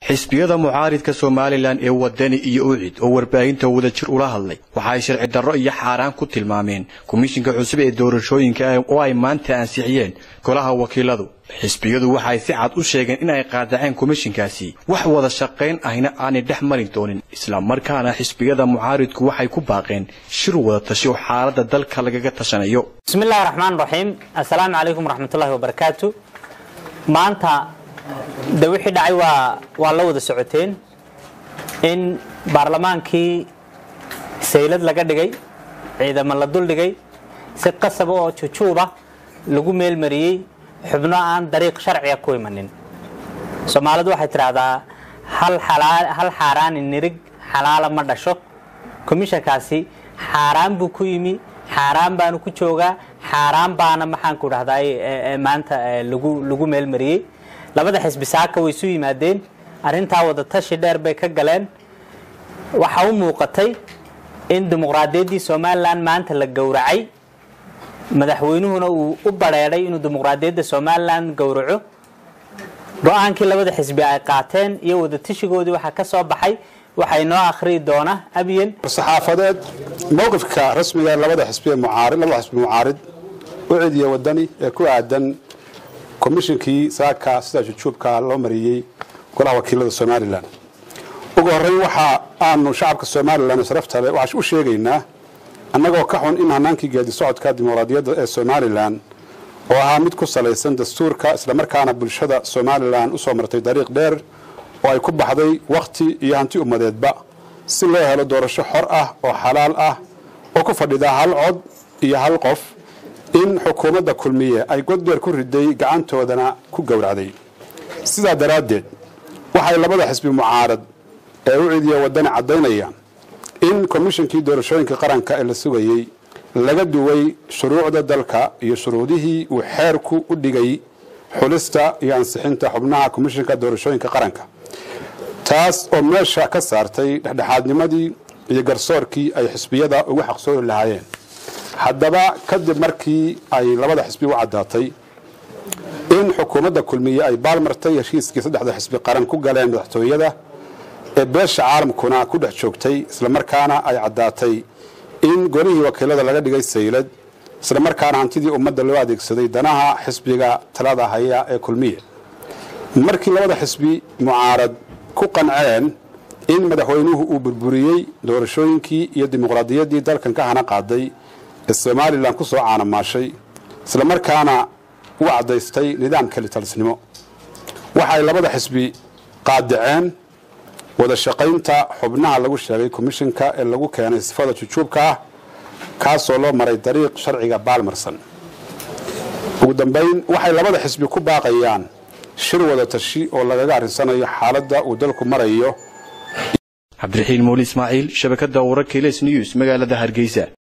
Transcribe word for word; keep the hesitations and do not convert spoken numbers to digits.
xisbiyada mucaaridka Soomaaliland ee wadani iyo ucid oo warbaahinta wada jir ula hadlay waxa ay sharci darro iyo xaraan ku tilmaameen komishinka cusub ee doorashooyinka oo ay maanta ansixiyeen golaha wakiiladu. xisbiyadu waxa ay si cad u sheegeen in ay qaadaceen komishinkaasi wax wada shaqeyn ahna aan dhex marin doonin, isla markaana xisbiyada mucaaridku waxay ku baaqeen shir wada tashi oo xaaladda dalka lagaga tashanayo. Bismillahir Rahmanir Rahim. Assalaamu alaykum warahmatullahi wabarakatuh. maanta da wixii dhacay waa waa la wada socoteen in baarlamaankii saylad laga dhigay, ciidamada la dul dhigay, si qasab oo jujuuba lagu meel mariyay xubno aan dariiq sharci ku imanin. Soomaalidu waxay tiraahdaa hal xalaal hal xaraan nirig xalaal ma dhasho. Komishankaasi xaraan buu ku yimi, xaraan baan ku joogaa, xaraan baana maxaan ku dhahday maanta lagu lagu meel mariyay. labada xisbi saaka way soo yimaadeen, arinta wada tashi dheer bay ka galeen. waxa uu muuqatay in dimuqraadiyadii Soomaaliland maanta la gowracay, madaxweynuhuna uu u bareeray inuu dimuqraadiyadda Soomaaliland gowraco. go'aankii labada xisbi ay qaateen iyo wada tashigoodii waxa ka soo baxay waxay noo akhri doona abiyan saxaafadeed mowqifka rasmiga labada xisbi ee mucaarid labada xisbi mucaarid ucid iyo wadani ee ku aadan komishinkii saaka sida jujuubka loo mariyay golaha wakiilada Soomaaliland. ugu horeyn waxa aanu shacabka Soomaaliland sharafta leh waxa u sheegaynaa annagoo ka xun in hanaankii geedi socodka dimuqraadiyadda ee Soomaaliland oo ahaa mid ku saleysan dastuurka isla markaana bulshada Soomaaliland u soo martay dariiq dheer oo ay ku baxday waqti iyo hanti ummadeedba si loo helo doorasho xor ah oo xalaal ah oo ku fadhida hal cod iyo hal qof, in xukuumadda kulmiye ay godbeer ku riday gacantoodana ku gowracday. sidaa daraadeed waxay labada xisbi mucaarad ee u ciidiyo wadani cadeynayaan in komishinkii doorashooyinka qaranka ee la sugayay laga duway shuruucda dalka iyo shuruudihii uu xeerku u dhigay xulista iyo ansixinta xubnaha komishinka doorashooyinka qaranka, taas oo meesha ka saartay dhexdhexaadnimadii iyo garsoorkii ay xisbiyada ugu xaqsoori lahaayeen. haddaba kadib markii ay labada xisbi u cadaatay in xukuumadda kulmiye ay baalmartay heshiiskii saddexda xisbi qaran ku galeen madaxtooyada ee beesha caalamkuna ku dhex joogtay, isla markaana ay cadaatay in golihii wakiilada laga dhigay saylad, isla markaana hantidii ummadda loo adeegsaday danaha xisbiga talada haya ee kulmiye. markii labada xisbi mucaarad ku qanceen in madaxweynuhu uu burburiyey doorashooyinkii iyo dimuqraadiyaddii dalkan ka hana qaaday ee Soomaaliland ku soo caanamaashay, isla markaana u cadaystay nidaamka litalisnimo, waxay labada xisbi qaadaceen wada shaqaynta xubnaha lagu sheegay komishinka ee lagu keenay sifada jujuubka ah kaasoo loo maray dariiq sharciga baalmarsan. ugu dambeyn waxay labada xisbi ku baaqayaan shir wada tashi oo lagaga arisanayo xaaladda uu dalku marayo. Cabdiraxiin Mooli Ismaaciil, shabakadda wararka News, magaalada Hargeysa.